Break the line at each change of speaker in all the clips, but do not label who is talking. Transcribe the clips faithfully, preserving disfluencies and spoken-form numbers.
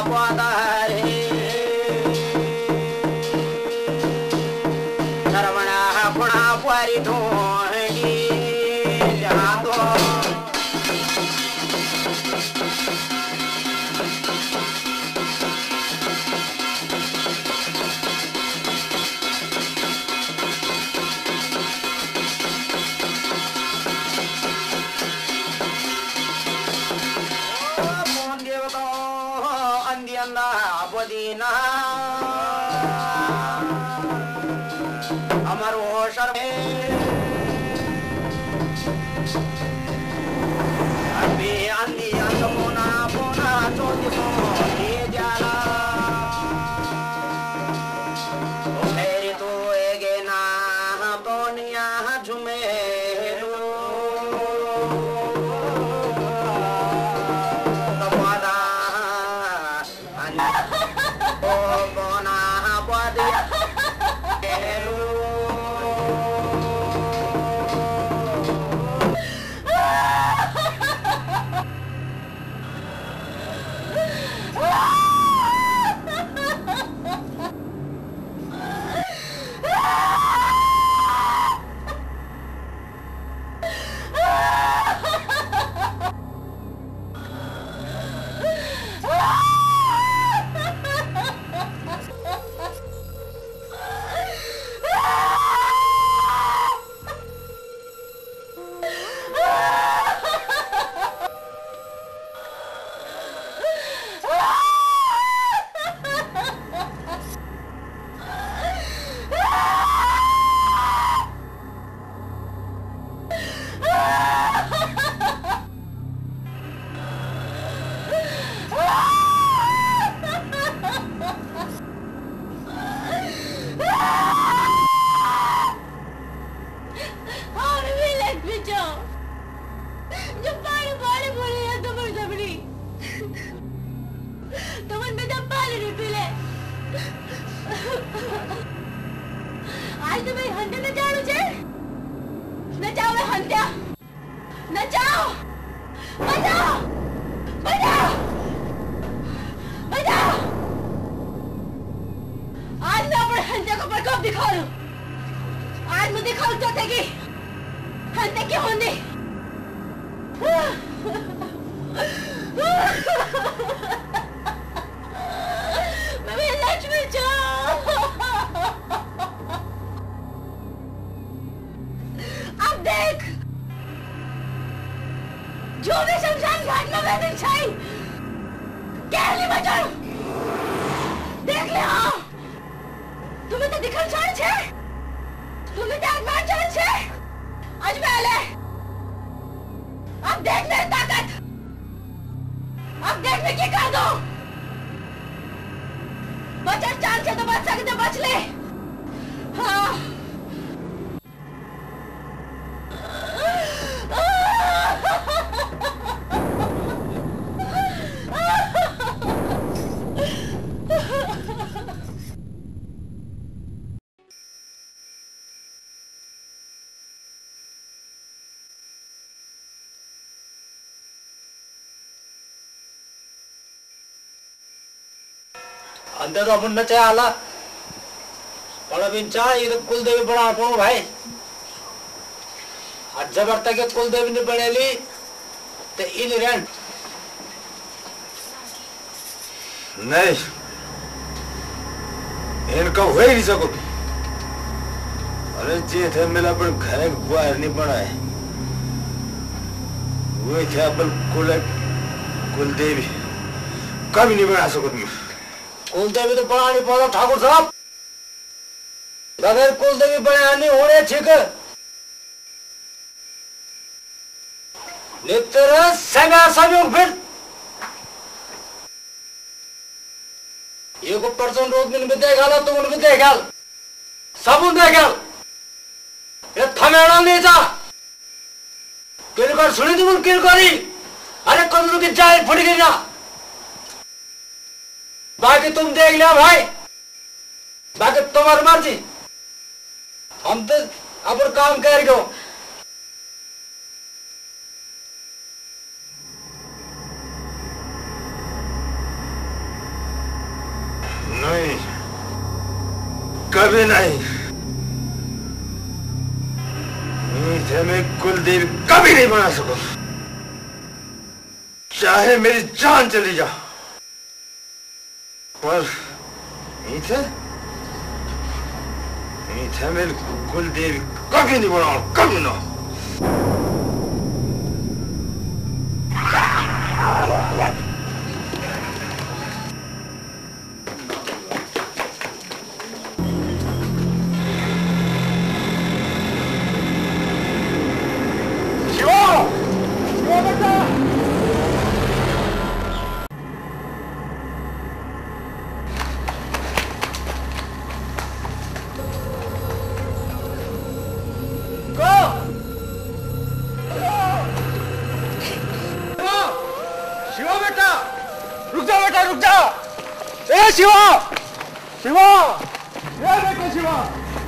बोधारे सरवणा गुणा पुरी ढूंढी जहाँ तो बदीना अमरो शर्मे अभी अंधी अंधमुना पुना चौथो ये जाला ओ मेरी तो एगे ना तो निया झुमे अंदर तो अपन नचा आला बड़ा बिंचा ये तो कुल देवी बड़ा कौन भाई आज जबर तक के कुल देवी ने बनेली ते इन रेंट
नहीं इनका हो ही नहीं सको अरे जे थे मेरा अपन घर बाहर नहीं बना है वो थे अपन कुल कुल देवी कभी नहीं बना सको तुम
कुल देवी तो बना नहीं पाता ठाकुर साहब बगैर कुल देवी बना नहीं होने ठीक नितर संगा संयोग फिर ये को पर्सन रोज दिन में देखाला तो उन में देखाल सब उन देखाल ये थमेड़ा नहीं जा किल कर सुनी तुम किल करी अरे कल की जाए फट गई ना बाकी तुम देख लिया भाई बाकी तुम्हारी मर्जी हम तो अपन काम कर गए
कभी नहीं। इसे मैं कुलदेवी कभी नहीं बना सकूं, चाहे मेरी जान चली जा। पर इसे इसे मैं कुलदेवी कभी नहीं बनाऊं, कभी ना।
शिवा बेटा, रुक जा बेटा, रुक जा। ए शिवा, शिवा, ए बेटा शिवा।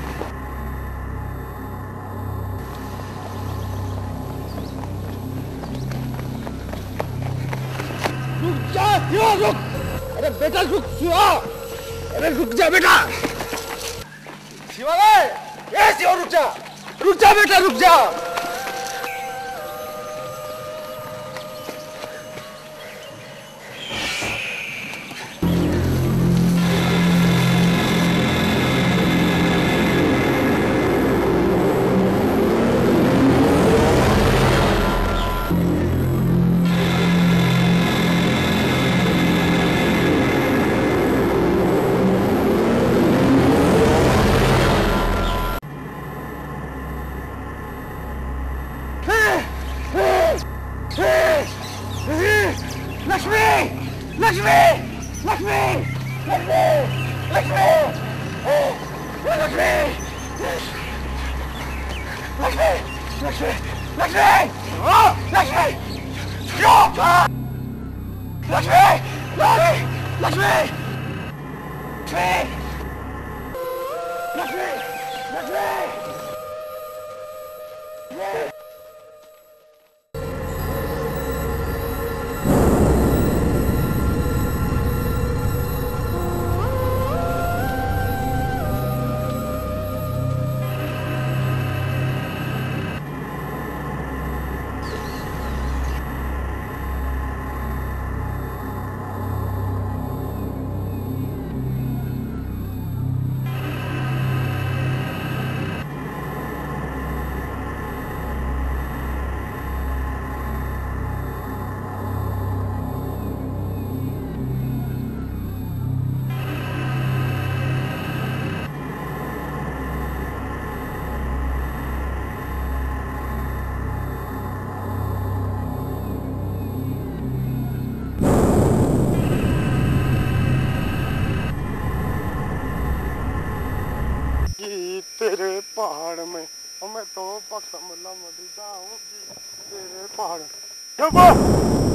रुक जा शिवा, रुक। अरे बेटा रुक शिवा, अरे रुक जा बेटा। शिवा रे, ए शिवा रुक जा, रुक जा बेटा, रुक जा। लक्ष्मी, लक्ष्मी, लक्ष्मी, लक्ष्मी, लक्ष्मी, लक्ष्मी, लक्ष्मी, लक्ष्मी, लक्ष्मी, लक्ष्मी, लक्ष्मी, लक्ष्मी, लक्ष्मी, लक्ष्मी, लक्ष्मी। तेरे पहाड़ में हमें तो पक्का मिला मरी जाऊंगी तेरे पहाड़।